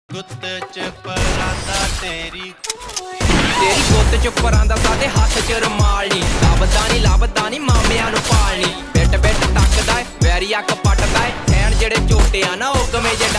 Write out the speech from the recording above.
ਗੁੱਤ ਚ ਪਰਾਂਦਾ ਤੇਰੀ ਗੁੱਤ ਚ ਪਰਾਂਦਾ ਸਾਡੇ ਹੱਥ ਚ ਰਮਾਲ ਨੀ ਲੱਭਦਾ ਨੀ ਮਾਮਿਆਂ ਨੂੰ ਪਾਲਣੀ ਬਿੱਟ ਬਿੱਟ ਤੱਕਦਾ ਏ ਵੈਰੀ ਅੱਖ ਪੱਟਦਾ ਏ ਐਣ ਜਿਹੜੇ ਝੋਟੇ ਆ ਨਾ ਉਹ ਗਵੇਂ ਜੇ